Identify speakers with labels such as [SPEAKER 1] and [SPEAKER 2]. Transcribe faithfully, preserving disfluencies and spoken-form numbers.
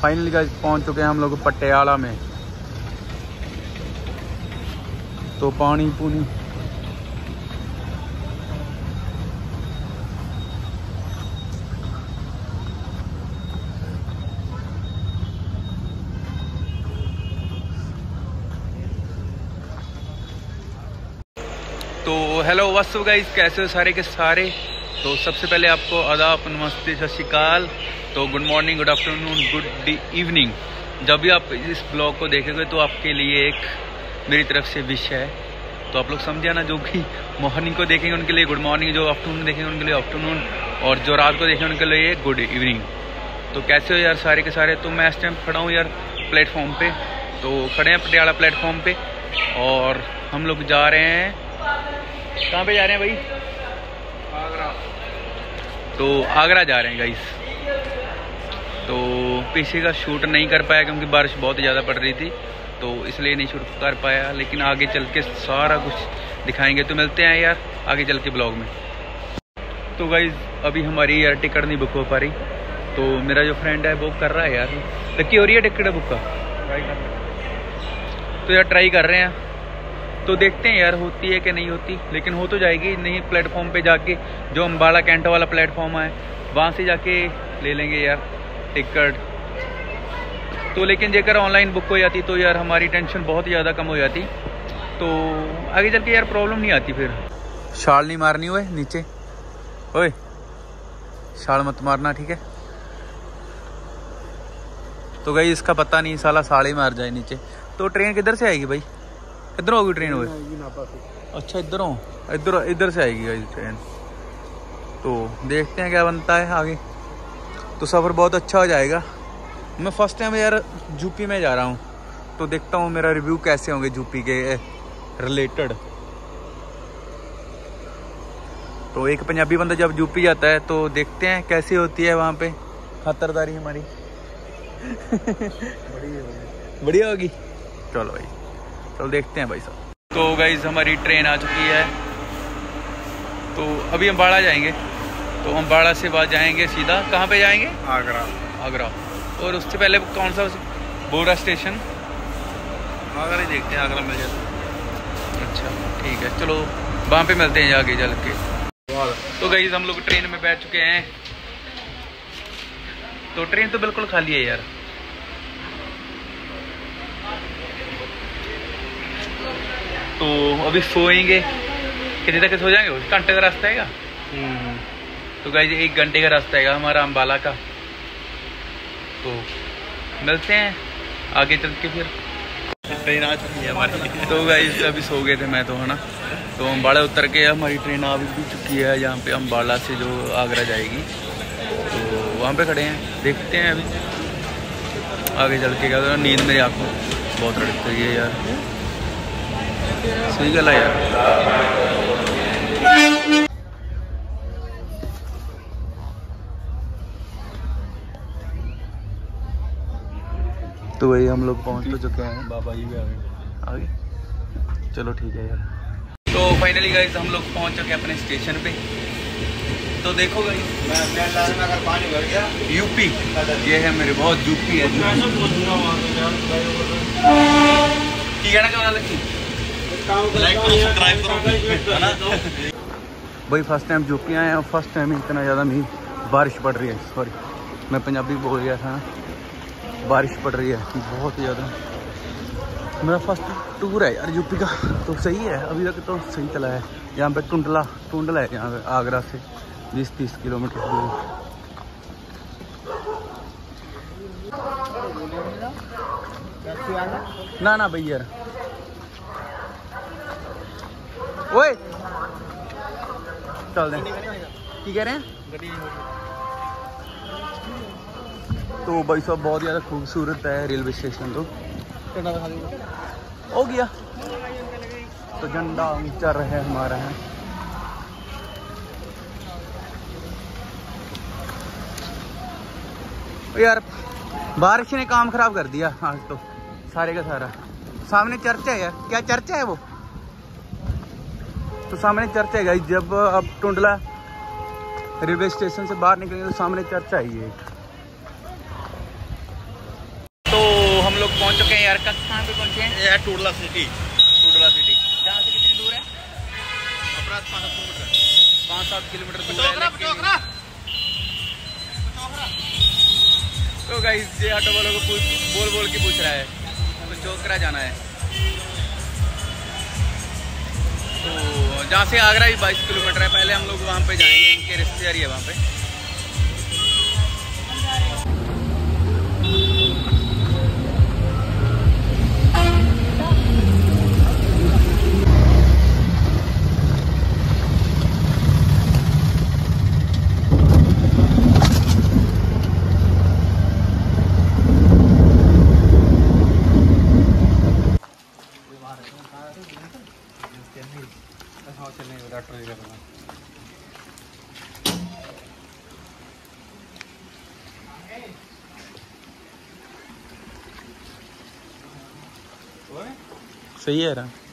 [SPEAKER 1] Finally guys पहुंच चुके हैं हम लोग पटियाला में। तो पानी पुनी तो हेलो व्हाट्सअप गाइस, कैसे हो सारे के सारे। तो सबसे पहले आपको आदाब, नमस्ते, सत श्री अकाल। तो good morning, good afternoon, good evening. जब भी आप इस ब्लॉग को देखेंगे तो आपके लिए एक मेरी तरफ से विश है। तो आप लोग समझे ना, जो कि मॉर्निंग को देखेंगे उनके लिए गुड मॉर्निंग, जो आफ्टरनून देखेंगे उनके लिए आफ्टरनून, और जो रात को देखेंगे उनके लिए गुड इवनिंग। तो कैसे हो यार सारे के सारे। तो मैं इस टाइम खड़ा हूँ यार प्लेटफॉर्म पे। तो खड़े हैं पटियाला प्लेटफॉर्म पे और हम लोग जा रहे हैं, कहाँ पे जा रहे हैं भाई? आगरा। तो आगरा जा रहे हैं गाइस। तो पीछे का शूट नहीं कर पाया क्योंकि बारिश बहुत ज़्यादा पड़ रही थी, तो इसलिए नहीं शूट कर पाया। लेकिन आगे चल के सारा कुछ दिखाएंगे। तो मिलते हैं यार आगे चल के ब्लॉग में। तो गाइस अभी हमारी यार टिकट नहीं बुक हो पा रही, तो मेरा जो फ्रेंड है वो कर रहा है यार। लक्की हो रही है टिकट बुक का? तो यार ट्राई कर रहे हैं, तो देखते हैं यार होती है कि नहीं होती। लेकिन हो तो जाएगी। नहीं प्लेटफॉर्म पे जाके, जो अम्बाला कैंटो वाला प्लेटफॉर्म है वहाँ से जाके ले लेंगे यार टिकट। तो लेकिन जेकर ऑनलाइन बुक हो जाती तो यार हमारी टेंशन बहुत ज़्यादा कम हो जाती, तो आगे चल के यार प्रॉब्लम नहीं आती फिर। छाल नहीं मारनी हुए नीचे, ओए छाल मत मारना, ठीक है। तो भाई इसका पता नहीं, साला साल ही मार जाए नीचे। तो ट्रेन किधर से आएगी भाई? इधर होगी ट्रेन हुए? अच्छा इधरों, इधर इधर से आएगी गाइस ट्रेन। तो देखते हैं क्या बनता है आगे। तो सफ़र बहुत अच्छा हो जाएगा। मैं फर्स्ट टाइम यार यूपी में जा रहा हूँ, तो देखता हूँ मेरा रिव्यू कैसे होंगे यूपी के रिलेटेड। तो एक पंजाबी बंदा जब यूपी जाता है तो देखते हैं कैसी होती है वहाँ पे खातरदारी हमारी। बढ़िया होगी। चलो भाई, चलो देखते हैं भाई साहब। तो गाइस हमारी ट्रेन आ चुकी है। तो अभी अम्बाड़ा जाएंगे। तो अम्बाड़ा से बाद जाएंगे सीधा कहाँ पे जाएंगे? आगरा। आगरा। और उससे पहले कौन सा बोरा स्टेशन? आगरा ही देखते हैं, आगरा मिल जाए। अच्छा ठीक है, चलो वहाँ पे मिलते हैं आगे चल के। तो गाइस हम लोग ट्रेन में बैठ चुके हैं। तो ट्रेन तो बिल्कुल खाली है यार। तो अभी सोएंगे, कितने तक सो जाएंगे? घंटे का रास्ता है। तो गाइस एक घंटे का रास्ता है हमारा अम्बाला का। तो मिलते हैं आगे चल के फिर। ट्रेन आ चुकी है हमारी। तो गाइस अभी सो गए थे मैं तो, है ना। तो अम्बाला उतर के हमारी ट्रेन आ भी चुकी है यहाँ पे अम्बाला से, जो आगरा जाएगी। तो वहाँ पे खड़े हैं, देखते हैं अभी आगे चल के क्या। नींद मेरी आँखों बहुत रड़क रही है यार। सही गल है यार। तो वही हम लोग पहुंच तो चुके हैं। बाबा जी भी आ गए। आ गए, चलो ठीक है यार। तो फाइनली गाइस हम लोग पहुंच चुके हैं अपने स्टेशन पे। तो देखो गाइस, पानी भर गया यूपी। ये है मेरे बहुत यूपी है। की कहना चाह लगी भाई, फर्स्ट टाइम यूपी आए हैं और फर्स्ट टाइम इतना ज़्यादा नहीं बारिश पड़ रही है। सॉरी मैं पंजाबी बोल गया था। बारिश पड़ रही है बहुत ज़्यादा। मेरा फर्स्ट टूर है यार यूपी का, तो सही है। अभी तक तो सही चला है। यहाँ पे टुंडला टुंडला है यहाँ पे आगरा से बीस तीस किलोमीटर दूर। ना ना भैया, ओए चल दें। की कह रहे हैं? तो भाई साहब बहुत ज़्यादा खूबसूरत है रेलवे स्टेशन। तो हो गया, तो झंडा ऊंचा रहे हमारा है। यार बारिश ने काम खराब कर दिया आज तो सारे का सारा। सामने चर्च है यार। क्या चर्च है वो? तो सामने चर्च है गाइस। जब अब टुंडला रेलवे स्टेशन से बाहर निकलेंगे तो सामने चर्च है ये। हम लोग पहुंच चुके हैं यार। कहाँ पे पहुंचे हैं?
[SPEAKER 2] ये है टूडला सिटी।
[SPEAKER 1] टूडला सिटी जहाँ से कितनी दूर है?
[SPEAKER 2] अपराध पाँच सात किलोमीटर
[SPEAKER 1] पाँच सात किलोमीटर दूर है। तो गाइस ये ऑटो वालों को पूछ बोल बोल के पूछ रहा है तो चौकरा जाना है। तो जहाँ से आगरा भी बाईस किलोमीटर है। पहले हम लोग वहाँ पे जाएंगे, इनके रिश्तेदारी है वहाँ पे। सही है रहा।